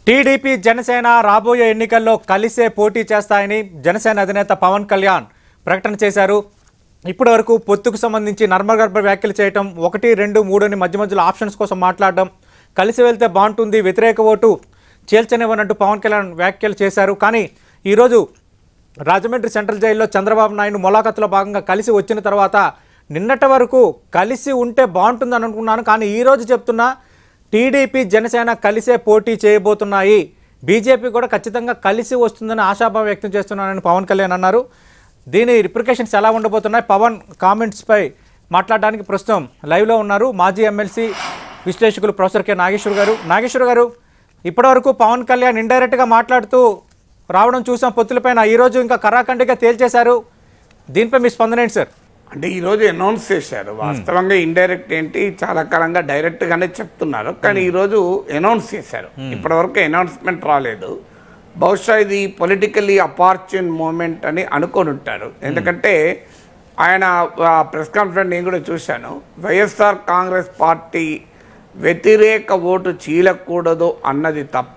TDP Janasena రాబోయే ఎన్నికల్లో కలిసే పోటీ చేస్తాయని జనసేన అధినేత పవన్ కళ్యాణ్ ప్రకటన చేశారు. ఇప్పటివరకు పొత్తుకు సంబంధించి నర్మగర్భ వ్యాఖ్యలు చేయడం, 1, 2, 3 అని మధ్యలో ఆప్షన్స్ కోసం మాట్లాడడం, కలిసి వెళ్తే బాగుంటుంది, వ్యతిరేక ఓటు చేల్చనివ్వనంటూ పవన్ కళ్యాణ్ వ్యాఖ్యలు చేశారు. కానీ ఈరోజు రాజమండ్రి సెంట్రల్ జైల్లో చంద్రబాబు నాయుడు ములాఖతులో భాగంగా కలిసి వచ్చిన తర్వాత నిన్నటి వరకు కలిసి ఉంటే బాగుంటుందని అనుకున్నాను, కానీ ఈరోజు చెప్తున్నా టీడీపీ జనసేన కలిసే పోటీ చేయబోతున్నాయి, బీజేపీ కూడా ఖచ్చితంగా కలిసి వస్తుందని ఆశాభావం వ్యక్తం చేస్తున్నానని పవన్ కళ్యాణ్ అన్నారు. దీని రిప్రికేషన్స్ ఎలా ఉండబోతున్నాయి, పవన్ కామెంట్స్పై మాట్లాడడానికి ప్రస్తుతం లైవ్లో ఉన్నారు మాజీ ఎమ్మెల్సీ విశ్లేషకులు ప్రొఫెసర్ కె నాగేశ్వర్ గారు, ఇప్పటివరకు పవన్ కళ్యాణ్ ఇండైరెక్ట్గా మాట్లాడుతూ రావడం చూసాం పొత్తులపైన, ఈరోజు ఇంకా కరాఖండిగా తేల్చేశారు. దీనిపై మీ స్పందన ఏంటి సార్? అంటే ఈరోజు అనౌన్స్ చేశారు. వాస్తవంగా ఇండైరెక్ట్ ఏంటి, చాలా కాలంగా డైరెక్ట్ గానే చెప్తున్నారు, కానీ ఈరోజు అనౌన్స్ చేశారు. ఇప్పటి వరకు అనౌన్స్మెంట్ రాలేదు. బహుశా ఇది పొలిటికల్లీ అపార్చున్ మూమెంట్ అని అనుకొని ఉంటారు. ఎందుకంటే ఆయన ప్రెస్ కాన్ఫరెన్స్ నేను కూడా చూశాను. వైఎస్ఆర్ కాంగ్రెస్ పార్టీ వ్యతిరేక ఓటు చీలకూడదు అన్నది తప్ప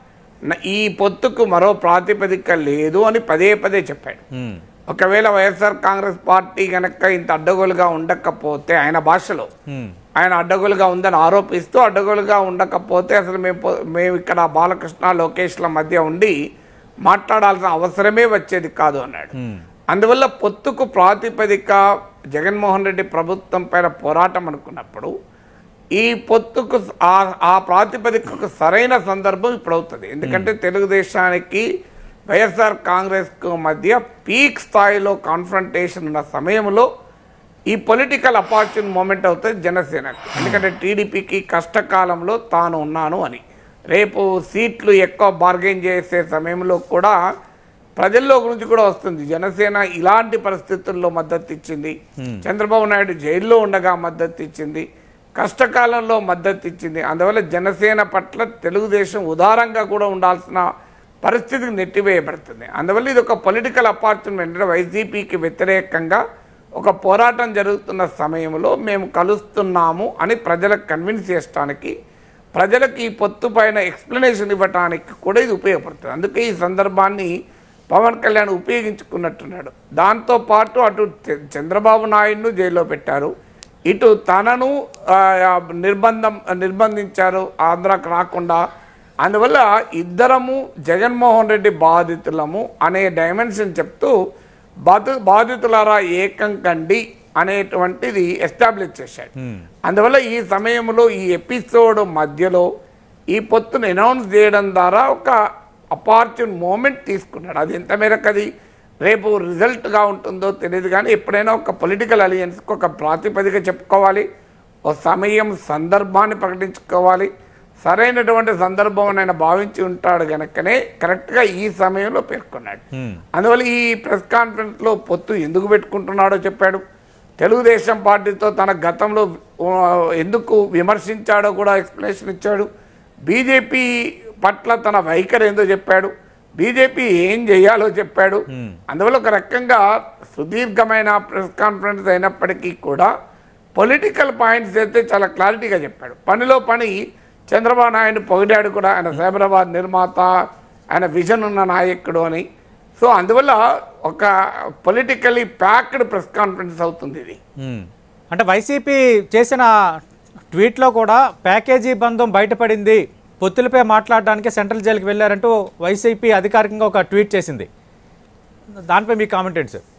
ఈ పొత్తుకు మరో ప్రాతిపదిక లేదు అని పదే పదే చెప్పాడు. ఒకవేళ వైఎస్ఆర్ కాంగ్రెస్ పార్టీ కనుక ఇంత అడ్డగోలుగా ఉండకపోతే, ఆయన భాషలో ఆయన అడ్డగోలుగా ఉందని ఆరోపిస్తూ, అడ్డగోలుగా ఉండకపోతే అసలు మేము ఇక్కడ బాలకృష్ణ లోకేష్ల మధ్య ఉండి మాట్లాడాల్సిన అవసరమే వచ్చేది కాదు అన్నాడు. అందువల్ల పొత్తుకు ప్రాతిపదిక జగన్మోహన్ రెడ్డి ప్రభుత్వం పైన పోరాటం అనుకున్నప్పుడు ఈ పొత్తుకు ఆ ప్రాతిపదికకు సరైన సందర్భం ఇప్పుడు అవుతుంది. ఎందుకంటే తెలుగుదేశానికి వైఎస్ఆర్ కాంగ్రెస్కు మధ్య పీక్ స్థాయిలో కాన్ఫ్రంటేషన్ ఉన్న సమయంలో ఈ పొలిటికల్ అపార్చున్ మూమెంట్ అవుతుంది జనసేనకు. ఎందుకంటే టీడీపీకి కష్టకాలంలో తాను ఉన్నాను అని, రేపు సీట్లు ఎక్కువ బార్గెన్ చేసే సమయంలో కూడా ప్రజల్లో గురించి కూడా వస్తుంది. జనసేన ఇలాంటి పరిస్థితుల్లో మద్దతు ఇచ్చింది, చంద్రబాబు నాయుడు జైల్లో ఉండగా మద్దతు ఇచ్చింది, కష్టకాలంలో మద్దతు ఇచ్చింది. అందువల్ల జనసేన పట్ల తెలుగుదేశం ఉదారంగా కూడా ఉండాల్సిన పరిస్థితికి నెట్టివేయబడుతుంది. అందువల్ల ఇది ఒక పొలిటికల్ అపార్చునిటీ. వైసీపీకి వ్యతిరేకంగా ఒక పోరాటం జరుగుతున్న సమయంలో మేము కలుస్తున్నాము అని ప్రజలకు కన్విన్స్ చేయడానికి, ప్రజలకు ఈ పొత్తు పైన ఎక్స్ప్లెనేషన్ ఇవ్వడానికి కూడా ఇది ఉపయోగపడుతుంది. అందుకే ఈ సందర్భాన్ని పవన్ కళ్యాణ్ ఉపయోగించుకున్నట్టున్నాడు. దాంతోపాటు అటు చంద్రబాబు నాయుడును జైల్లో పెట్టారు, ఇటు తనను నిర్బంధించారు ఆంధ్రాకు రాకుండా. అందువల్ల ఇద్దరము జగన్మోహన్ రెడ్డి బాధితులము అనే డైమెన్షన్ చెప్తూ బాధితులారా ఏకం కండి అనేటువంటిది ఎస్టాబ్లిష్ చేశాడు. అందువల్ల ఈ సమయంలో ఈ ఎపిసోడ్ మధ్యలో ఈ పొత్తును అనౌన్స్ చేయడం ద్వారా ఒక అపార్చున్ మూమెంట్ తీసుకున్నాడు. అది ఎంత మేరకు అది రేపు రిజల్ట్గా ఉంటుందో తెలియదు, కానీ ఎప్పుడైనా ఒక పొలిటికల్ అలియన్స్కి ఒక ప్రాతిపదిక చెప్పుకోవాలి, ఒక సమయం సందర్భాన్ని ప్రకటించుకోవాలి. సరైనటువంటి సందర్భం ఆయన భావించి ఉంటాడు కనుకనే కరెక్ట్గా ఈ సమయంలో పేర్కొన్నాడు. అందువల్ల ఈ ప్రెస్ కాన్ఫరెన్స్లో పొత్తు ఎందుకు పెట్టుకుంటున్నాడో చెప్పాడు. తెలుగుదేశం పార్టీతో తన గతంలో ఎందుకు విమర్శించాడో కూడా ఎక్స్ప్లెనేషన్ ఇచ్చాడు. బీజేపీ పట్ల తన వైఖరి ఏందో చెప్పాడు, బీజేపీ ఏం చేయాలో చెప్పాడు. అందువల్ల ఒక రకంగా సుదీర్ఘమైన ప్రెస్ కాన్ఫరెన్స్ అయినప్పటికీ కూడా పొలిటికల్ పాయింట్స్ అయితే చాలా క్లారిటీగా చెప్పాడు. పనిలో పని చంద్రబాబు నాయుడు పొగిడాడు కూడా, ఆయన సైబరాబాద్ నిర్మాత, ఆయన విజన్ ఉన్న నాయకుడు అని. సో అందువల్ల ఒక పొలిటికలీ ప్యాక్డ్ ప్రెస్ కాన్ఫరెన్స్ అవుతుంది ఇది. అంటే వైసీపీ చేసిన ట్వీట్లో కూడా ప్యాకేజీ బంధం బయటపడింది, పొత్తులపై మాట్లాడడానికి సెంట్రల్ జైలుకి వెళ్ళారంటూ వైసీపీ అధికారికంగా ఒక ట్వీట్ చేసింది. దానిపై మీ కామెంట్ ఏంటి సార్?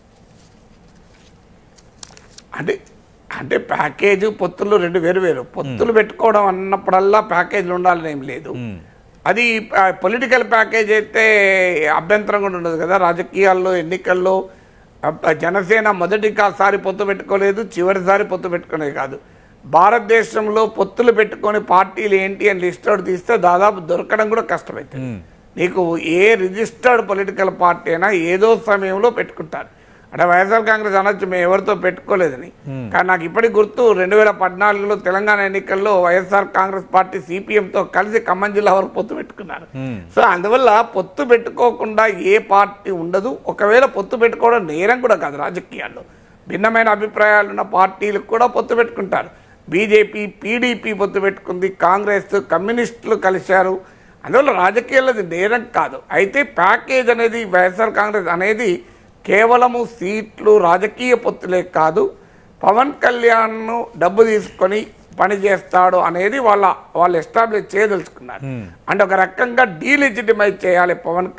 అంటే ప్యాకేజీ పొత్తులు రెండు వేరు. పొత్తులు పెట్టుకోవడం అన్నప్పుడల్లా ప్యాకేజీలు ఉండాలని ఏం లేదు. అది పొలిటికల్ ప్యాకేజ్ అయితే అభ్యంతరం కూడా ఉండదు కదా. రాజకీయాల్లో ఎన్నికల్లో జనసేన మొదటిసారి పొత్తు పెట్టుకోలేదు, చివరిసారి పొత్తు పెట్టుకునేది కాదు. భారతదేశంలో పొత్తులు పెట్టుకొని పార్టీలు ఏంటి అని లిస్ట్ అవుట్ తీస్తే దాదాపు దొరకడం కూడా కష్టమవుతుంది. నీకు ఏ రిజిస్టర్డ్ పొలిటికల్ పార్టీ అయినా ఏదో సమయంలో పెట్టుకుంటారు. అంటే వైఎస్ఆర్ కాంగ్రెస్ అనొచ్చు మేము ఎవరితో పెట్టుకోలేదని, కానీ నాకు ఇప్పటికి గుర్తు 2014లో తెలంగాణ ఎన్నికల్లో వైఎస్ఆర్ కాంగ్రెస్ పార్టీ సిపిఎంతో కలిసి ఖమ్మం జిల్లా వరకు పొత్తు పెట్టుకున్నారు. సో అందువల్ల పొత్తు పెట్టుకోకుండా ఏ పార్టీ ఉండదు. ఒకవేళ పొత్తు పెట్టుకోవడం నేరం కూడా కాదు. రాజకీయాల్లో భిన్నమైన అభిప్రాయాలు ఉన్న పార్టీలకు కూడా పొత్తు పెట్టుకుంటారు. బీజేపీ, పీడీపీ పొత్తు పెట్టుకుంది, కాంగ్రెస్, కమ్యూనిస్టులు కలిశారు. అందువల్ల రాజకీయాలది నేరం కాదు. అయితే ప్యాకేజ్ అనేది వైఎస్ఆర్ కాంగ్రెస్ అనేది కేవలము సీట్లు రాజకీయ పొత్తులే కాదు, పవన్ కళ్యాణ్ను డబ్బు తీసుకొని పని చేస్తాడు అనేది వాళ్ళు ఎస్టాబ్లిష్ చేయదలుచుకున్నారు. అంటే ఒక రకంగా డీలెజిటిమైజ్ చేయాలి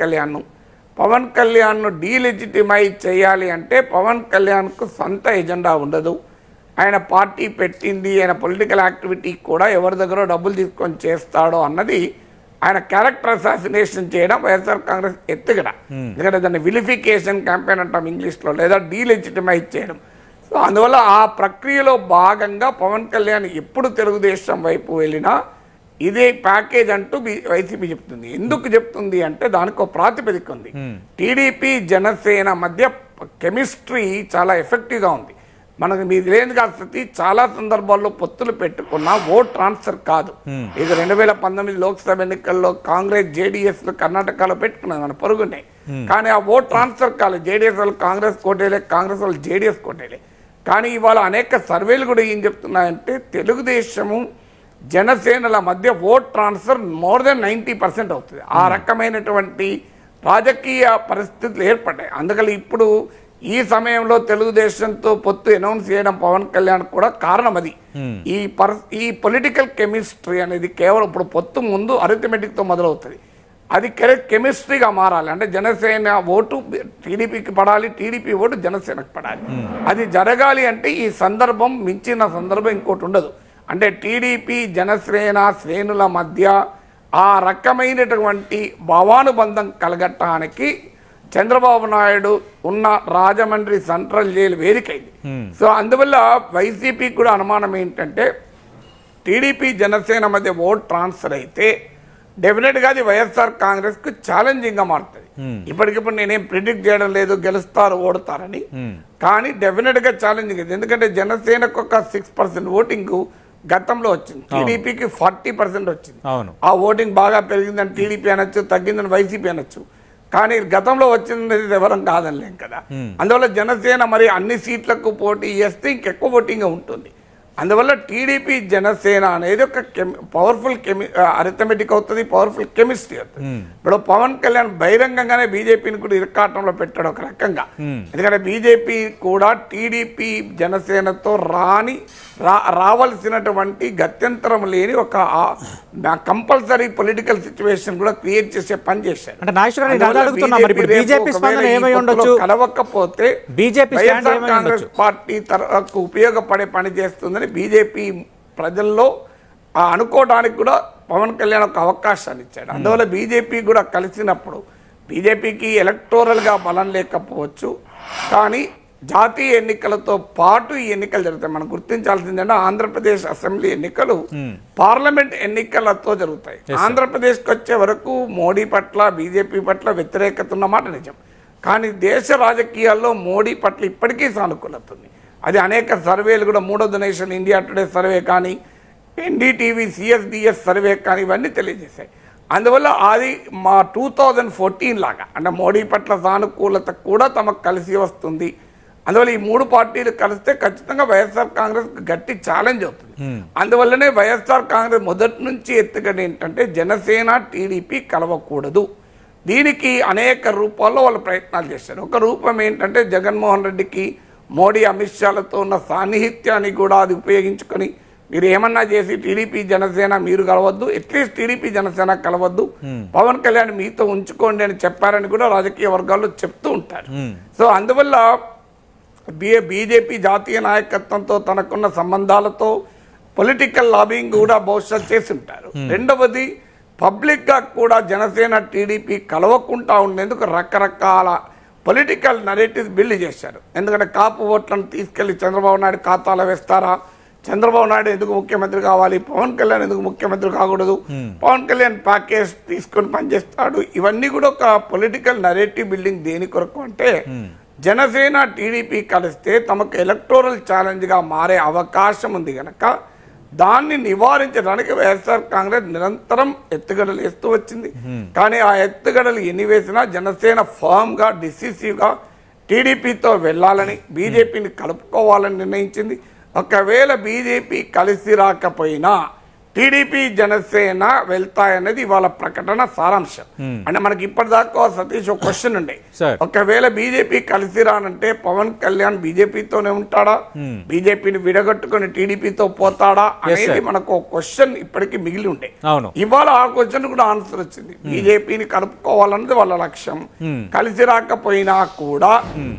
పవన్ కళ్యాణ్ను డీలెజిటిమైజ్ చేయాలి అంటే పవన్ కళ్యాణ్కు సొంత ఎజెండా ఉండదు. ఆయన పార్టీ పెట్టింది, ఆయన పొలిటికల్ యాక్టివిటీ కూడా ఎవరి దగ్గర డబ్బులు తీసుకొని చేస్తాడో అన్నది ఆయన క్యారెక్టర్ అసాసినేషన్ చేయడం వైఎస్ఆర్ కాంగ్రెస్ ఎత్తుగడ. ఎందుకంటే దాన్ని విలిఫికేషన్ క్యాంపెయిన్ అంటాం ఇంగ్లీష్లో, లేదా డీలెజిటిమైజ్ చేయడం. సో అందువల్ల ఆ ప్రక్రియలో భాగంగా పవన్ కళ్యాణ్ ఎప్పుడు తెలుగుదేశం వైపు వెళ్ళినా ఇదే ప్యాకేజ్ అంటూ వైసీపీ చెప్తుంది. ఎందుకు చెప్తుంది అంటే దానికి ఒక ప్రాతిపదిక ఉంది. టీడీపీ జనసేన మధ్య కెమిస్ట్రీ చాలా ఎఫెక్టివ్గా ఉంది. మనకు మీది లేని కాస్త చాలా సందర్భాల్లో పొత్తులు పెట్టుకున్న ఓట్ ట్రాన్స్ఫర్ కాదు. ఇక 2019 లోక్సభ ఎన్నికల్లో కాంగ్రెస్ జేడీఎస్ కర్ణాటకలో పెట్టుకున్నది మన పొరుగున్నాయి. కానీ ఆ ఓట్ ట్రాన్స్ఫర్ కాలేదు. జేడీఎస్ వాళ్ళు కాంగ్రెస్ కోటేలే, కాంగ్రెస్ వాళ్ళు జేడీఎస్ కోటేలే. కానీ ఇవాళ అనేక సర్వేలు కూడా ఏం చెప్తున్నాయంటే తెలుగుదేశము జనసేనల మధ్య ఓట్ ట్రాన్స్ఫర్ మోర్ దెన్ 90% అవుతుంది. ఆ రకమైనటువంటి రాజకీయ పరిస్థితులు ఏర్పడ్డాయి. అందుకని ఇప్పుడు ఈ సమయంలో తెలుగుదేశంతో పొత్తు అనౌన్స్ చేయడం పవన్ కళ్యాణ్ కూడా కారణం అది. ఈ పొలిటికల్ కెమిస్ట్రీ అనేది కేవలం ఇప్పుడు పొత్తు ముందు అరిథమెటిక్తో మొదలవుతుంది. అది కెమిస్ట్రీగా మారాలి. అంటే జనసేన ఓటు టీడీపీకి పడాలి, టీడీపీ ఓటు జనసేనకు పడాలి. అది జరగాలి అంటే ఈ సందర్భం మించిన సందర్భం ఇంకోటి ఉండదు. అంటే టీడీపీ జనసేన శ్రేణుల మధ్య ఆ రకమైనటువంటి భావానుబంధం కలగటానికి చంద్రబాబు నాయుడు ఉన్న రాజమండ్రి సెంట్రల్ జైలు వేదికైంది. సో అందువల్ల వైసీపీకి కూడా అనుమానం ఏంటంటే టీడీపీ జనసేన మధ్య ఓట్ ట్రాన్స్ఫర్ అయితే డెఫినెట్గా అది వైఎస్ఆర్ కాంగ్రెస్కు ఛాలెంజింగ్గా మారుతుంది. ఇప్పటికిప్పుడు నేనేం ప్రిడిక్ట్ చేయడం లేదు గెలుస్తారు ఓడతారని, కానీ డెఫినెట్గా ఛాలెంజింగ్ ఇది. ఎందుకంటే జనసేనకు ఒక 6% ఓటింగ్ గతంలో వచ్చింది, టీడీపీకి 40% వచ్చింది. ఆ ఓటింగ్ బాగా పెరిగిందని టీడీపీ అనొచ్చు, తగ్గిందని వైసీపీ అనొచ్చు. కానీ గతంలో వచ్చింది ఎవరం కాదనిలేం కదా. అందువల్ల జనసేన మరి అన్ని సీట్లకు పోటీ చేస్తే ఇంకెక్కువ ఓటింగ్ ఉంటుంది. అందువల్ల టీడీపీ జనసేన అనేది ఒక పవర్ఫుల్ అరిథమెటిక్ అవుతుంది, పవర్ఫుల్ కెమిస్ట్రీ అవుతుంది. ఇప్పుడు పవన్ కళ్యాణ్ బహిరంగంగానే బీజేపీని కూడా ఇరకాటంలో పెట్టాడు ఒక రకంగా. ఎందుకంటే బీజేపీ కూడా టీడీపీ జనసేనతో రావాల్సినటువంటి గత్యంతరం లేని ఒక కంపల్సరీ పొలిటికల్ సిచ్యువేషన్ కూడా క్రియేట్ చేసే పని చేశారు. కలవకపోతే కాంగ్రెస్ పార్టీ తరకు ఉపయోగపడే పని చేస్తుందని బీజేపీ ప్రజల్లో అనుకోవడానికి కూడా పవన్ కళ్యాణ్ ఒక అవకాశాన్ని ఇచ్చాడు. అందువల్ల బీజేపీ కూడా కలిసినప్పుడు బీజేపీకి ఎలక్టోరల్గా బలం లేకపోవచ్చు, కానీ జాతీయ ఎన్నికలతో పాటు ఈ ఎన్నికలు జరుగుతాయి. మనం గుర్తించాల్సిందంటే ఆంధ్రప్రదేశ్ అసెంబ్లీ ఎన్నికలు పార్లమెంట్ ఎన్నికలతో జరుగుతాయి. ఆంధ్రప్రదేశ్కి వచ్చే వరకు మోడీ పట్ల బీజేపీ పట్ల వ్యతిరేకత ఉన్నమాట నిజం, కానీ దేశ రాజకీయాల్లో మోడీ పట్ల ఇప్పటికీ సానుకూలత ఉంది. అది అనేక సర్వేలు కూడా, మూడోది నేషన్ ఇండియా టుడే సర్వే కానీ, ఎన్డీటీవీ సిఎస్డిఎస్ సర్వే కానీ ఇవన్నీ తెలియజేశాయి. అందువల్ల అది మా 2014 లాగా అంటే మోడీ పట్ల సానుకూలత కూడా తమకు కలిసి వస్తుంది. అందువల్ల ఈ మూడు పార్టీలు కలిస్తే ఖచ్చితంగా వైఎస్ఆర్ కాంగ్రెస్ గట్టి ఛాలెంజ్ అవుతుంది. అందువల్లనే వైఎస్ఆర్ కాంగ్రెస్ మొదటి నుంచి ఎత్తుగడ ఏంటంటే జనసేన టీడీపీ కలవకూడదు. దీనికి అనేక రూపాల్లో వాళ్ళు ప్రయత్నాలు చేశారు. ఒక రూపం ఏంటంటే జగన్మోహన్ రెడ్డికి మోడీ అమిత్ షాలతో ఉన్న సాన్నిహిత్యాన్ని కూడా అది ఉపయోగించుకొని మీరు ఏమన్నా చేసి టీడీపీ జనసేన మీరు కలవద్దు, అట్లీస్ట్ టీడీపీ జనసేన కలవద్దు, పవన్ కళ్యాణ్ మీతో ఉంచుకోండి అని చెప్పారని కూడా రాజకీయ వర్గాల్లో చెప్తూ ఉంటారు. సో అందువల్ల బీజేపీ జాతీయ నాయకత్వంతో తనకున్న సంబంధాలతో పొలిటికల్ లాబింగ్ కూడా బహుశా చేసి ఉంటారు. రెండవది పబ్లిక్గా కూడా జనసేన టీడీపీ కలవకుండా ఉండేందుకు రకరకాల పొలిటికల్ నరేటివ్స్ బిల్డ్ చేశారు. ఎందుకంటే కాపు ఓట్లను తీసుకెళ్లి చంద్రబాబు నాయుడు ఖాతాలో వేస్తారా, చంద్రబాబు నాయుడు ఎందుకు ముఖ్యమంత్రి కావాలి, పవన్ కళ్యాణ్ ఎందుకు ముఖ్యమంత్రి కాకూడదు, పవన్ కళ్యాణ్ ప్యాకేజ్ తీసుకొని పనిచేస్తాడు, ఇవన్నీ కూడా ఒక పొలిటికల్ నరేటివ్ బిల్డింగ్. దేని కొరకు అంటే జనసేన టీడీపీ కలిస్తే తమకు ఎలక్టోరల్ ఛాలెంజ్గా మారే అవకాశం ఉంది కనుక దాన్ని నివారించడానికి వైఎస్ఆర్ కాంగ్రెస్ నిరంతరం ఎత్తుగడలు వేస్తూ వచ్చింది. కానీ ఆ ఎత్తుగడలు ఎన్ని వేసినా జనసేన ఫర్మ్గా డిసిసివ్గా టీడీపీతో వెళ్ళాలని, బీజేపీని కలుపుకోవాలని నిర్ణయించింది. ఒకవేళ బీజేపీ కలిసి రాకపోయినా టీడీపీ జనసేన వెళ్తాయనేది ఇవాళ ప్రకటన సారాంశం. అంటే మనకి ఇప్పటిదాకా సతీష్ ఒక క్వశ్చన్ ఉండే, ఒకవేళ బీజేపీ కలిసి రానంటే పవన్ కళ్యాణ్ బీజేపీతోనే ఉంటాడా, బీజేపీని విడగొట్టుకుని టీడీపీతో పోతాడా అనేది మనకు ఒక క్వశ్చన్ ఇప్పటికీ మిగిలి ఉండే. ఇవాళ ఆ క్వశ్చన్ కూడా ఆన్సర్ వచ్చింది. బీజేపీని కలుపుకోవాలన్నది వాళ్ళ లక్ష్యం. కలిసి రాకపోయినా కూడా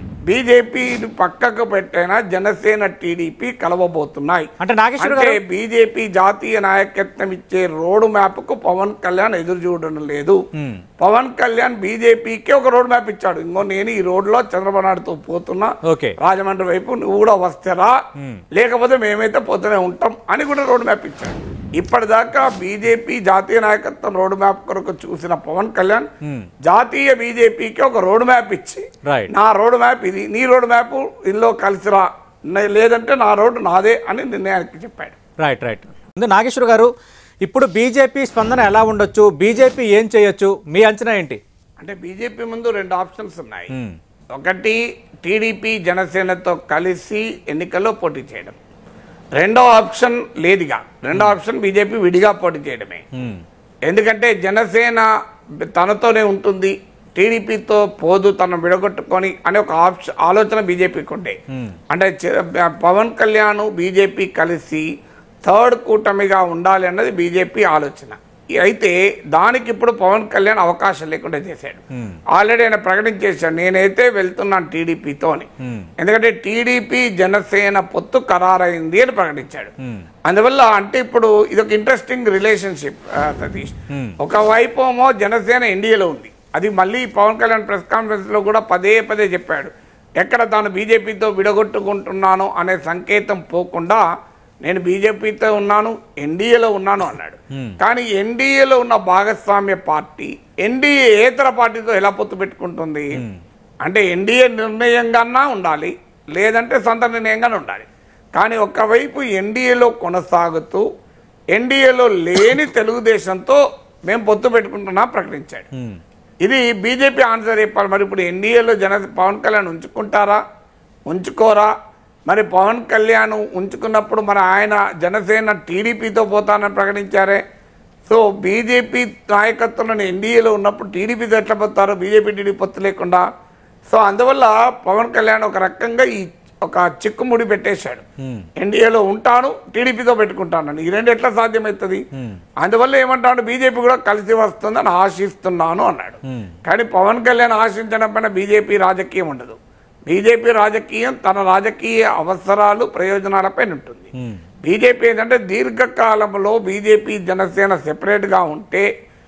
బీజేపీ పక్కకు పెట్టైనా జనసేన టీడీపీ కలవబోతున్నాయి. అంటే బీజేపీ జాతీయ నాయకత్వం ఇచ్చే రోడ్ మ్యాప్ కు పవన్ కళ్యాణ్ ఎదురు చూడడం లేదు. పవన్ కళ్యాణ్ బీజేపీకి ఒక రోడ్ మ్యాప్ ఇచ్చాడు. ఇంకో నేను ఈ రోడ్ లో చంద్రబాబు నాయుడుతో పోతున్నా, రాజమండ్రి వైపు నువ్వు కూడా వస్తారా, లేకపోతే మేమైతే పోతూనే ఉంటాం అని కూడా రోడ్ మ్యాప్ ఇచ్చాడు. ఇప్పటిదాకా బీజేపీ జాతీయ నాయకత్వం రోడ్ మ్యాప్ కొరకు చూసిన పవన్ కళ్యాణ్ జాతీయ బీజేపీకి ఒక రోడ్ మ్యాప్ ఇచ్చి, నా రోడ్ మ్యాప్ ఇది, నీ రోడ్ మ్యాప్ ఇందులో కలిసిరా, లేదంటే నా రోడ్డు నాదే అని నిర్ణయానికి చెప్పాడు. రైట్. నాగేశ్వర్ గారు, ఇప్పుడు బీజేపీ స్పందన ఎలా ఉండొచ్చు, బీజేపీ ఏం చేయొచ్చు, మీ అంచనా ఏంటి? అంటే బీజేపీ ముందు 2 ఆప్షన్స్ ఉన్నాయి. ఒకటి టీడీపీ జనసేనతో కలిసి ఎన్నికల్లో పోటీ చేయడం. రెండో ఆప్షన్ లేదుగా. రెండో ఆప్షన్ బీజేపీ విడిగా పోటీ చేయడమే. ఎందుకంటే జనసేన తనతోనే ఉంటుంది, టీడీపీతో పోదు, తను విడగొట్టుకొని అనే ఒక ఆలోచన బీజేపీకి ఉండే. అంటే పవన్ కళ్యాణ్ బీజేపీ కలిసి థర్డ్ కూటమిగా ఉండాలి అన్నది బీజేపీ ఆలోచన. అయితే దానికి ఇప్పుడు పవన్ కళ్యాణ్ అవకాశం లేకుండా చేశాడు. ఆల్రెడీ ఆయన ప్రకటించేశాడు, నేనైతే వెళ్తున్నాను టీడీపీతో అని. ఎందుకంటే టీడీపీ జనసేన పొత్తు ఖరారైంది అని ప్రకటించాడు. అందువల్ల అంటే ఇప్పుడు ఇది ఒక ఇంట్రెస్టింగ్ రిలేషన్షిప్ సతీష్. ఒకవైపు ఏమో జనసేన ఎన్డీఏలో ఉంది, అది మళ్ళీ పవన్ కళ్యాణ్ ప్రెస్ కాన్ఫరెన్స్ లో కూడా పదే చెప్పాడు, ఎక్కడ తాను బీజేపీతో విడగొట్టుకుంటున్నాను అనే సంకేతం పోకుండా నేను బీజేపీతో ఉన్నాను, ఎన్డీఏలో ఉన్నాను అన్నాడు. కానీ ఎన్డీఏలో ఉన్న భాగస్వామ్య పార్టీ ఎన్డీఏతర పార్టీతో ఎలా పొత్తు పెట్టుకుంటుంది? అంటే ఎన్డీఏ నిర్ణయంగానే ఉండాలి, లేదంటే సొంత నిర్ణయంగానే ఉండాలి. కానీ ఒకవైపు ఎన్డీఏలో కొనసాగుతూ ఎన్డీఏలో లేని తెలుగుదేశంతో మేము పొత్తు పెట్టుకుంటున్నా ప్రకటించాడు. ఇది బీజేపీ ఆన్సర్ చెప్పాలి. మరి ఇప్పుడు ఎన్డీఏలో పవన్ కళ్యాణ్ ఉంచుకుంటారా, ఉంచుకోరా? మరి పవన్ కళ్యాణ్ ఉంచుకున్నప్పుడు మరి ఆయన జనసేన టీడీపీతో పోతానని ప్రకటించారే. సో బీజేపీ నాయకత్వంలో ఎన్డీఏలో ఉన్నప్పుడు టీడీపీతో ఎట్లా పోతారో, బీజేపీ టీడీపీ పొత్తు లేకుండా. సో అందువల్ల పవన్ కళ్యాణ్ ఒక రకంగా ఈ ఒక చిక్కుముడి పెట్టేశాడు. ఎన్డీఏలో ఉంటాను, టీడీపీతో పెట్టుకుంటాను, ఈ రెండు ఎట్లా సాధ్యమవుతుంది? అందువల్ల ఏమంటాడు, బీజేపీ కూడా కలిసి వస్తుందని ఆశిస్తున్నాను అన్నాడు. కానీ పవన్ కళ్యాణ్ ఆశించడం పైన బీజేపీ రాజకీయం ఉండదు. బీజేపీ రాజకీయం తన రాజకీయ అవసరాలు ప్రయోజనాలపై ఉంటుంది. బీజేపీ ఏంటంటే దీర్ఘకాలంలో బీజేపీ జనసేన సెపరేట్గా ఉంటే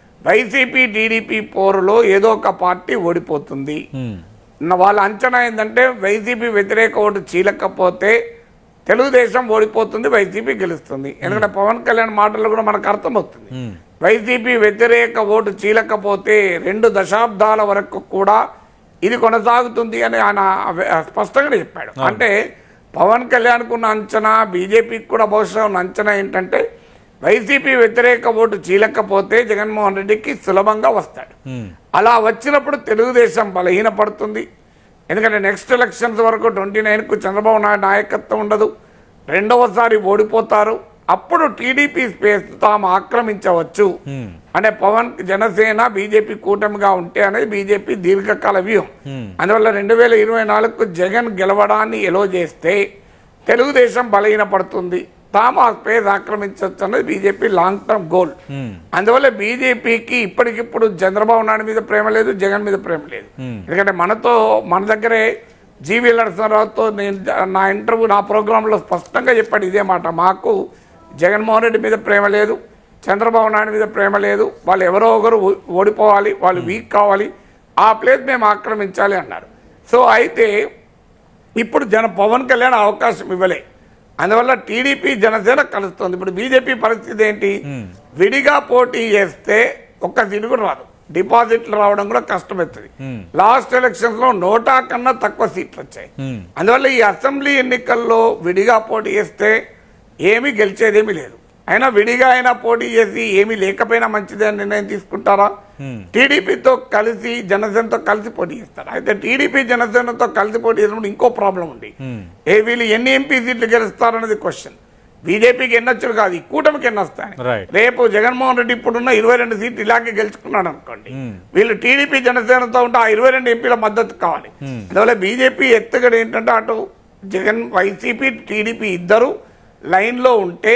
వైసీపీ టీడీపీ పోరులో ఏదో ఒక పార్టీ ఓడిపోతుంది. వాళ్ళ అంచనా ఏంటంటే వైసీపీ వ్యతిరేక ఓటు చీలకపోతే తెలుగుదేశం ఓడిపోతుంది, వైసీపీ గెలుస్తుంది. ఎందుకంటే పవన్ కళ్యాణ్ మాటల్లో కూడా మనకు అర్థమవుతుంది, వైసీపీ వ్యతిరేక ఓటు చీలకపోతే 2 దశాబ్దాల వరకు కూడా ఇది కొనసాగుతుంది అని ఆయన స్పష్టంగా చెప్పాడు. అంటే పవన్ కళ్యాణ్కు ఉన్న అంచనా, బీజేపీకి కూడా బహుశా ఉన్న అంచనా ఏంటంటే వైసీపీ వ్యతిరేక ఓటు చీలకపోతే జగన్మోహన్ రెడ్డికి సులభంగా వస్తాడు. అలా వచ్చినప్పుడు తెలుగుదేశం బలహీనపడుతుంది. ఎందుకంటే నెక్స్ట్ ఎలక్షన్స్ వరకు 29కు చంద్రబాబు నాయుడు నాయకత్వం ఉండదు, రెండవసారి ఓడిపోతారు. అప్పుడు టీడీపీ స్పేస్ తాము ఆక్రమించవచ్చు. అంటే పవన్ జనసేన బీజేపీ కూటమిగా ఉంటే అనేది బీజేపీ దీర్ఘకాల వ్యూహం. అందువల్ల 2024కు జగన్ గెలవడాన్ని ఎలో చేస్తే తెలుగుదేశం బలహీనపడుతుంది, తాము ఆ స్పేస్ ఆక్రమించవచ్చు అన్నది బీజేపీ లాంగ్ టర్మ్ గోల్. అందువల్ల బీజేపీకి ఇప్పటికిప్పుడు చంద్రబాబు నాయుడు మీద ప్రేమ లేదు, జగన్ మీద ప్రేమ లేదు. ఎందుకంటే మన దగ్గరే జీవీ నరసింహారావుతో నేను నా ఇంటర్వ్యూ నా ప్రోగ్రాంలో స్పష్టంగా చెప్పాడు ఇదే మాట, మాకు జగన్మోహన్ రెడ్డి మీద ప్రేమ లేదు, చంద్రబాబు నాయుడు మీద ప్రేమ లేదు, వాళ్ళు ఎవరో ఒకరు ఓడిపోవాలి, వాళ్ళు వీక్ కావాలి, ఆ ప్లేస్ మేము ఆక్రమించాలి అన్నారు. సో అయితే ఇప్పుడు పవన్ కళ్యాణ్ అవకాశం ఇవ్వలే, అందువల్ల టీడీపీ జనసేన కలుస్తుంది. ఇప్పుడు బీజేపీ పరిస్థితి ఏంటి, విడిగా పోటీ చేస్తే ఒక్క సీటు కూడా రాదు, డిపాజిట్లు రావడం కూడా కష్టమవుతుంది. లాస్ట్ ఎలక్షన్స్ లో 100 కన్నా తక్కువ సీట్లు వచ్చాయి. అందువల్ల ఈ అసెంబ్లీ ఎన్నికల్లో విడిగా పోటీ చేస్తే ఏమీ గెలిచేదేమీ లేదు. అయినా విడిగా అయినా పోటీ చేసి ఏమీ లేకపోయినా మంచిదే అని నిర్ణయం తీసుకుంటారా? టీడీపీతో కలిసి జనసేనతో కలిసి పోటీ చేస్తారు. అయితే టీడీపీ జనసేనతో కలిసి పోటీ చేసినప్పుడు ఇంకో ప్రాబ్లం ఉంది, వీళ్ళు ఎన్ని ఎంపీ సీట్లు గెలుస్తారనేది క్వశ్చన్. బీజేపీకి ఎన్నొచ్చుడు కాదు, ఈ కూటమికి ఎన్ని వస్తాయి. రేపు జగన్మోహన్ రెడ్డి ఇప్పుడున్న 22 సీట్లు ఇలాగే గెలుచుకున్నాడు అనుకోండి, వీళ్ళు టీడీపీ జనసేనతో ఉంటే ఆ 22 ఎంపీల మద్దతు కావాలి. అందువల్ల బీజేపీ ఎత్తుగడ ఏంటంటే అటు జగన్ వైసీపీ టీడీపీ ఇద్దరు లైన్లో ఉంటే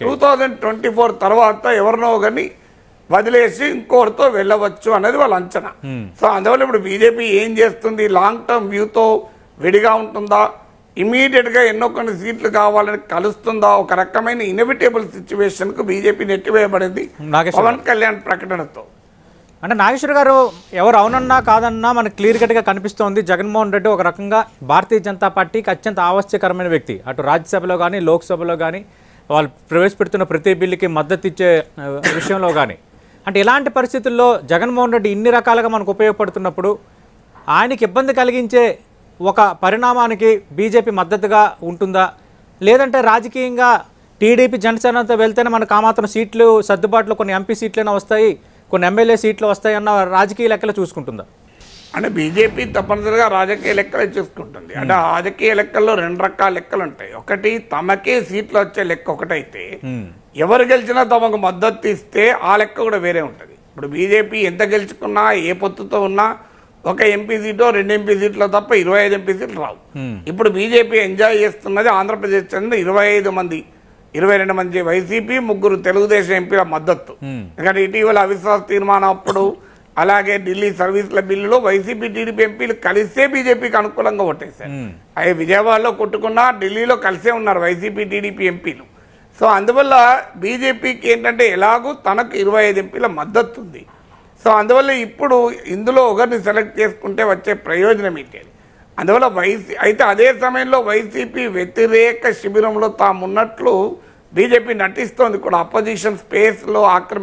2024 తర్వాత ఎవరినో కానీ వదిలేసి ఇంకోటితో వెళ్ళవచ్చు అనేది వాళ్ళ అంచనా. సో అందువల్ల ఇప్పుడు బీజేపీ ఏం చేస్తుంది, లాంగ్ టర్మ్ వ్యూతో విడిగా ఉంటుందా, ఇమీడియట్ గా ఎన్నో కొన్ని సీట్లు కావాలని కలుస్తుందా, ఒక రకమైన ఇన్ఎవిటబుల్ సిచ్యువేషన్ కు బీజేపీ నెట్టివేయబడింది పవన్ కళ్యాణ్ ప్రకటనతో. అంటే నాగేశ్వర్ గారు ఎవరు అవునన్నా కాదన్నా మనకు క్లియర్ కట్గా కనిపిస్తోంది, జగన్మోహన్ రెడ్డి ఒక రకంగా భారతీయ జనతా పార్టీకి అత్యంత ఆవశ్యకరమైన వ్యక్తి. అటు రాజ్యసభలో కానీ లోక్సభలో కానీ వాళ్ళు ప్రవేశపెడుతున్న ప్రతి బిల్లుకి మద్దతు ఇచ్చే విషయంలో కానీ. అంటే ఇలాంటి పరిస్థితుల్లో జగన్మోహన్ రెడ్డి ఇన్ని రకాలుగా మనకు ఉపయోగపడుతున్నప్పుడు ఆయనకి ఇబ్బంది కలిగించే ఒక పరిణామానికి బీజేపీ మద్దతుగా ఉంటుందా, లేదంటే రాజకీయంగా టీడీపీ జనసేనతో వెళ్తేనే మనకు ఆ మాత్రం సీట్లు సర్దుబాటులో కొన్ని ఎంపీ సీట్లైనా వస్తాయి, కొన్ని ఎమ్మెల్యే సీట్లు వస్తాయి అన్న రాజకీయ లెక్కలు చూసుకుంటుందా? అంటే బీజేపీ తప్పనిసరిగా రాజకీయ లెక్కలే చూసుకుంటుంది. అంటే రాజకీయ లెక్కల్లో 2 రకాల లెక్కలు ఉంటాయి. ఒకటి తమకే సీట్లు వచ్చే లెక్క ఒకటైతే, ఎవరు గెలిచినా తమకు మద్దతు ఇస్తే ఆ లెక్క కూడా వేరే ఉంటుంది. ఇప్పుడు బీజేపీ ఎంత గెలుచుకున్నా ఏ పొత్తుతో ఉన్నా ఒక ఎంపీ సీటో 2 ఎంపీ సీట్లో తప్ప 25 ఎంపీ సీట్లు రావు. ఇప్పుడు బీజేపీ ఎంజాయ్ చేస్తున్నది ఆంధ్రప్రదేశ్ చెందిన 25 మంది, 22 మంది వైసీపీ, 3 తెలుగుదేశం ఎంపీల మద్దతు. ఎందుకంటే ఇటీవల అవిశ్వాస తీర్మానం అప్పుడు అలాగే ఢిల్లీ సర్వీసుల బిల్లులో వైసీపీ టీడీపీ ఎంపీలు కలిసే బీజేపీకి అనుకూలంగా ఓటేశారు. అవి విజయవాడలో కొట్టుకున్నా ఢిల్లీలో కలిసే ఉన్నారు వైసీపీ టీడీపీ ఎంపీలు. సో అందువల్ల బీజేపీకి ఏంటంటే ఎలాగూ తనకు 25 ఎంపీల మద్దతు ఉంది. సో అందువల్ల ఇప్పుడు ఇందులో ఒకరిని సెలెక్ట్ చేసుకుంటే వచ్చే ప్రయోజనం ఏంటి? అందువల్ల అయితే అదే సమయంలో వైసీపీ వ్యతిరేక శిబిరంలో తామున్నట్లు బీజేపీ నటిస్తోంది కూడా, అపోజిషన్ స్పేస్ లో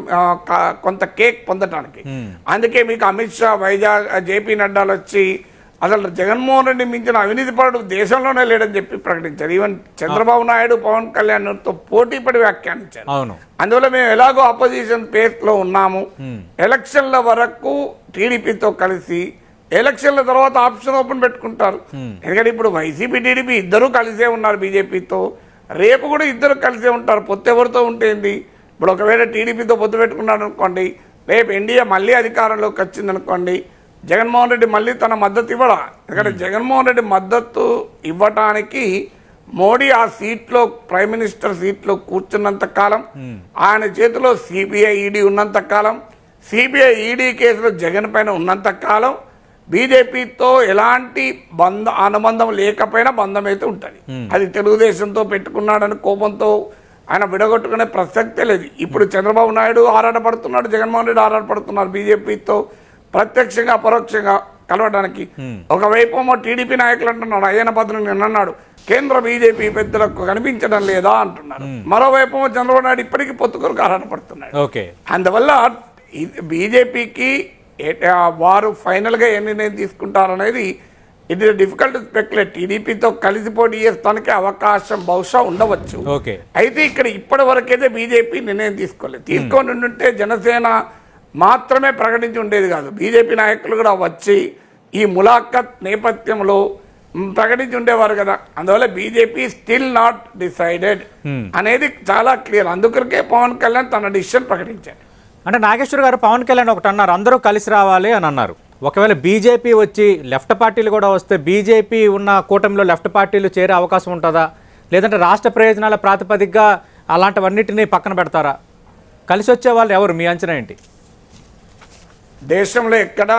కొంత కేక్ పొందటానికి. అందుకే మీకు అమిత్ షా వైజాగ్ జేపీ నడ్డాలు వచ్చి అసలు జగన్మోహన్ రెడ్డి మించిన అవినీతి పరుడు దేశంలోనే లేడని చెప్పి ప్రకటించారు. ఈవెన్ చంద్రబాబు నాయుడు పవన్ కళ్యాణ్ తో పోటీ పడి వ్యాఖ్యానించారు. అందువల్ల మేము ఎలాగో అపోజిషన్ స్పేస్ లో ఉన్నాము, ఎలక్షన్ల వరకు టీడీపీతో కలిసి ఎలక్షన్ల తర్వాత ఆప్షన్ ఓపెన్ పెట్టుకుంటారు. ఎందుకంటే ఇప్పుడు వైసీపీ టీడీపీ ఇద్దరూ కలిసే ఉన్నారు బీజేపీతో, రేపు కూడా ఇద్దరు కలిసే ఉంటారు. పొత్తు ఎవరితో ఉంటేంది? ఇప్పుడు ఒకవేళ టీడీపీతో పొత్తు పెట్టుకున్నాడు అనుకోండి, రేపు ఎన్డీఏ మళ్ళీ అధికారంలోకి వచ్చిందనుకోండి, జగన్మోహన్ రెడ్డి మళ్ళీ తన మద్దతు ఇవ్వడా? ఎందుకంటే జగన్మోహన్ రెడ్డి మద్దతు ఇవ్వటానికి మోడీ ఆ సీట్లో ప్రైమ్ మినిస్టర్ సీట్లో కూర్చున్నంత కాలం, ఆయన చేతిలో సిబిఐ ఈడీ ఉన్నంత కాలం, సిబిఐ ఈడీ కేసులో జగన్ పైన ఉన్నంత కాలం బీజేపీతో ఎలాంటి అనుబంధం లేకపోయినా బంధం అయితే ఉంటుంది. అది తెలుగుదేశంతో పెట్టుకున్నాడని కోపంతో ఆయన విడగొట్టుకునే ప్రసక్తే లేదు. ఇప్పుడు చంద్రబాబు నాయుడు ఆరాటపడుతున్నాడు, జగన్మోహన్ రెడ్డి ఆరాటపడుతున్నారు బీజేపీతో ప్రత్యక్షంగా పరోక్షంగా కలవడానికి. ఒకవైపు టీడీపీ నాయకులు అంటున్నాడు, అయ్యన భద్రం నిన్నన్నాడు కేంద్ర బీజేపీ పెద్దలకు కనిపించడం లేదా అంటున్నారు. మరోవైపు చంద్రబాబు నాయుడు ఇప్పటికీ పొత్తు కొరకు ఆరాటపడుతున్నాడు. అందువల్ల బీజేపీకి వారు ఫైనల్ గా ఏ నిర్ణయం తీసుకుంటారనేది it is difficult to speculate. టీడీపీతో కలిసి పోటీ చేస్తానికి అవకాశం బహుశా ఉండవచ్చు. అయితే ఇక్కడ ఇప్పటి వరకైతే బీజేపీ నిర్ణయం తీసుకోలేదు. తీసుకొని ఉంటే జనసేన మాత్రమే ప్రకటించి ఉండేది కాదు, బీజేపీ నాయకులు కూడా వచ్చి ఈ ములాఖత్ నేపథ్యంలో ప్రకటించి ఉండేవారు కదా. అందువల్ల బీజేపీ స్టిల్ నాట్ డిసైడెడ్ అనేది చాలా క్లియర్. అందుకొరకే పవన్ కళ్యాణ్ తన డిసిషన్ ప్రకటించారు. అంటే నాగేశ్వర్ గారు పవన్ కళ్యాణ్ ఒకటి అన్నారు, అందరూ కలిసి రావాలి అని అన్నారు. ఒకవేళ బీజేపీ వచ్చి లెఫ్ట్ పార్టీలు కూడా వస్తే బీజేపీ ఉన్న కూటమిలో లెఫ్ట్ పార్టీలు చేరే అవకాశం ఉంటుందా, లేదంటే రాష్ట్ర ప్రయోజనాల ప్రాతిపదికగా అలాంటివన్నిటినీ పక్కన పెడతారా? కలిసి వచ్చే వాళ్ళు ఎవరు, మీ అంచనా ఏంటి? దేశంలో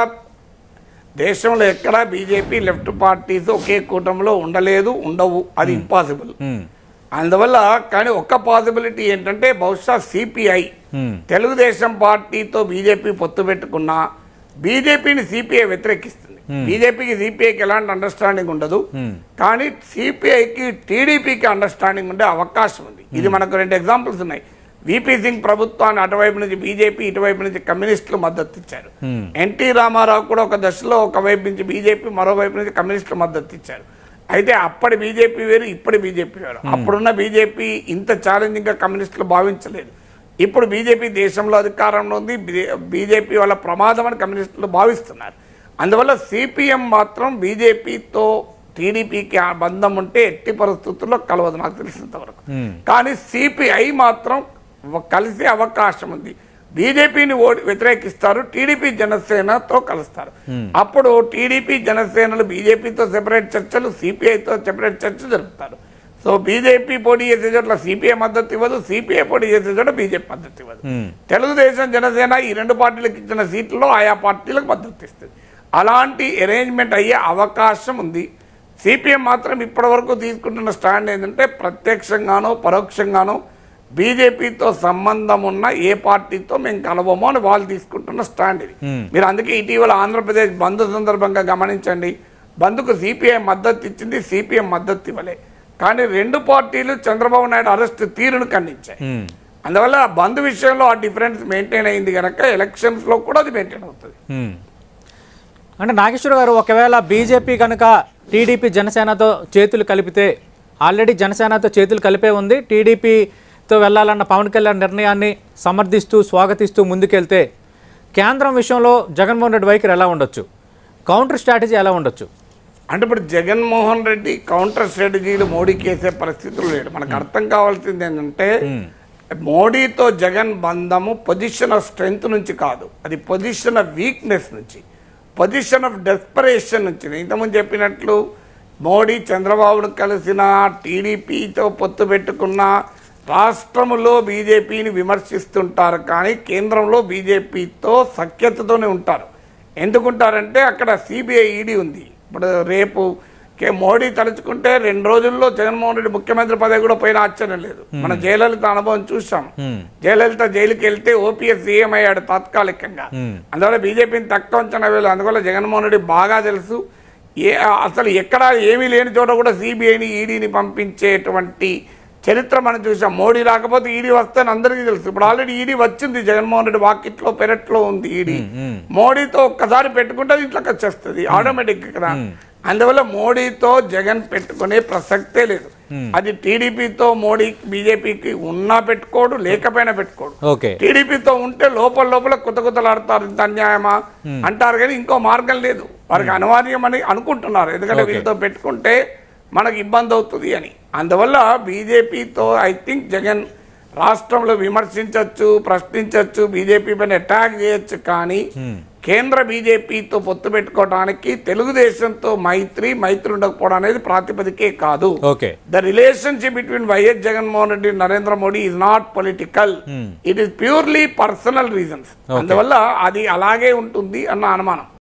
ఎక్కడా బీజేపీ లెఫ్ట్ పార్టీస్ ఒకే కూటమిలో ఉండలేదు, ఉండవు, అది ఇంపాసిబుల్. అందువల్ల కానీ ఒక్క పాసిబిలిటీ ఏంటంటే బహుశా సిపిఐ తెలుగుదేశం పార్టీతో బీజేపీ పొత్తు పెట్టుకున్నా బీజేపీని సిపిఐ వ్యతిరేకిస్తుంది. బీజేపీకి సిపిఐకి ఎలాంటి అండర్స్టాండింగ్ ఉండదు, కానీ సిపిఐకి టీడీపీకి అండర్స్టాండింగ్ ఉండే అవకాశం ఉంది. ఇది మనకు 2 ఎగ్జాంపుల్స్ ఉన్నాయి. విపి సింగ్ ప్రభుత్వాన్ని అటువైపు నుంచి బీజేపీ, ఇటువైపు నుంచి కమ్యూనిస్టులు మద్దతు ఇచ్చారు. ఎన్టీ రామారావు కూడా ఒక దశలో ఒకవైపు నుంచి బీజేపీ, మరోవైపు నుంచి కమ్యూనిస్టులు మద్దతు ఇచ్చారు. అయితే అప్పటి బీజేపీ వేరు, ఇప్పటి బీజేపీ వేరు. అప్పుడున్న బీజేపీ ఇంత ఛాలెంజింగ్ గా కమ్యూనిస్టులు భావించలేదు. ఇప్పుడు బీజేపీ దేశంలో అధికారంలో ఉంది, బీజేపీ వల్ల ప్రమాదం అని కమ్యూనిస్టులు భావిస్తున్నారు. అందువల్ల సిపిఎం మాత్రం బీజేపీతో టీడీపీకి ఆ బంధం ఉంటే ఎట్టి పరిస్థితుల్లో కలవదు నాకు తెలిసినంత వరకు. కానీ సిపిఐ మాత్రం కలిసే అవకాశం ఉంది. బీజేపీని వ్యతిరేకిస్తారు, టీడీపీ జనసేనతో కలుస్తారు. అప్పుడు టీడీపీ జనసేనలు బీజేపీతో సెపరేట్ చర్చలు, సిపిఐతో సెపరేట్ చర్చలు జరుపుతారు. సో బీజేపీ పోటీ చేసే చోట్ల సిపిఐ మద్దతు ఇవ్వదు, సిపిఐ పోటీ చేసే చోట బీజేపీ మద్దతు ఇవ్వదు. తెలుగుదేశం జనసేన ఈ రెండు పార్టీలకు ఇచ్చిన సీట్లలో ఆయా పార్టీలకు మద్దతు ఇస్తుంది. అలాంటి అరేంజ్మెంట్ అయ్యే అవకాశం ఉంది. సిపిఎం మాత్రం ఇప్పటి వరకు తీసుకుంటున్న స్టాండ్ ఏంటంటే ప్రత్యక్షంగానో పరోక్షంగానో బీజేపీతో సంబంధం ఉన్న ఏ పార్టీతో మేము కలవమో అని వాళ్ళు తీసుకుంటున్న స్టాండ్ ఇది. మీరు అందుకే ఇటీవల ఆంధ్రప్రదేశ్ బంద్ సందర్భంగా గమనించండి, బంద్కు సిపిఐ మద్దతు ఇచ్చింది, సిపిఎం మద్దతు ఇవ్వలే. కానీ రెండు పార్టీలు చంద్రబాబు నాయుడు అరెస్ట్ తీరును ఖండించాయి. అందువల్ల బంద్ విషయంలో ఆ డిఫరెన్స్ మెయింటైన్ అయింది కనుక ఎలక్షన్స్ లో కూడా అది మెయింటైన్ అవుతుంది. అంటే నాగేశ్వర గారు, ఒకవేళ బీజేపీ కనుక టీడీపీ జనసేనతో చేతులు కలిపితే, ఆల్రెడీ జనసేనతో చేతులు కలిపే ఉంది, టీడీపీతో వెళ్ళాలన్న పవన్ కళ్యాణ్ నిర్ణయాన్ని సమర్థిస్తూ స్వాగతిస్తూ ముందుకెళ్తే కేంద్రం విషయంలో జగన్మోహన్ రెడ్డి వైఖరి ఎలా ఉండొచ్చు, కౌంటర్ స్ట్రాటజీ ఎలా ఉండొచ్చు? అంటే ఇప్పుడు జగన్మోహన్ రెడ్డి కౌంటర్ స్ట్రాటజీలు మోడీకి వేసే పరిస్థితులు లేడు. మనకు అర్థం కావాల్సింది ఏంటంటే మోడీతో జగన్ బంధము పొజిషన్ ఆఫ్ స్ట్రెంగ్త్ నుంచి కాదు, అది పొజిషన్ ఆఫ్ వీక్నెస్ నుంచి, పొజిషన్ ఆఫ్ డెస్పరేషన్ నుంచి. ఇంతకుముందు చెప్పినట్లు మోడీ చంద్రబాబును కలిసిన, టీడీపీతో పొత్తు పెట్టుకున్న, రాష్ట్రంలో బీజేపీని విమర్శిస్తుంటారు కానీ కేంద్రంలో బీజేపీతో సఖ్యతతోనే ఉంటారు. ఎందుకుంటారంటే అక్కడ సిబిఐ ఈడీ ఉంది. ఇప్పుడు రేపు మోడీ తలుచుకుంటే 2 రోజుల్లో జగన్మోహన్ రెడ్డి ముఖ్యమంత్రి పదవి కూడా పోయిన ఆశ్చర్యం లేదు. మన జయలలిత అనుభవం చూసాం. జయలలిత జైలుకి వెళ్తే ఓపీఎస్ సీఎం అయ్యాడు తాత్కాలికంగా. అందువల్ల బీజేపీని తక్కువ అంచనా వేయలేదు. అందువల్ల జగన్మోహన్ రెడ్డి బాగా తెలుసు అసలు ఎక్కడ ఏమీ లేని చోట కూడా సిబిఐని ఈడీని పంపించేటువంటి చరిత్ర మనం చూసాం. మోడీ రాకపోతే ఈడీ వస్తాయని అందరికీ తెలుసు. ఇప్పుడు ఆల్రెడీ ఈడీ వచ్చింది, జగన్మోహన్ రెడ్డి వాకిట్లో పెరట్లో ఉంది ఈడీ. మోడీతో ఒక్కసారి పెట్టుకుంటే ఇంట్లోకి వచ్చేస్తుంది ఆటోమేటిక్ కదా. అందువల్ల మోడీతో జగన్ పెట్టుకునే ప్రసక్తే లేదు. అది టీడీపీతో మోడీ బీజేపీకి ఉన్నా పెట్టుకోడు, లేకపోయినా పెట్టుకోడు. టీడీపీతో ఉంటే లోపల కుతకుతలాడతారు, ఇంత అన్యాయమా అంటారు కానీ ఇంకో మార్గం లేదు. వారికి అనివార్యమని అనుకుంటున్నారు, ఎందుకంటే వీళ్ళతో పెట్టుకుంటే మనకు ఇబ్బంది అవుతుంది అని. అందువల్ల బీజేపీతో ఐ థింక్ జగన్ రాష్ట్రంలో విమర్శించవచ్చు, ప్రశ్నించవచ్చు, బీజేపీ పైన అటాక్ చేయొచ్చు. కానీ కేంద్ర బీజేపీతో పొత్తు పెట్టుకోవడానికి తెలుగుదేశంతో మైత్రి ఉండకపోవడం అనేది ప్రాతిపదికే కాదు. The relationship between YS Jaganmohan Reddy Narendra Modi is not political, it is purely personal reasons. అందువల్ల అది అలాగే ఉంటుంది అన్న అనుమానం.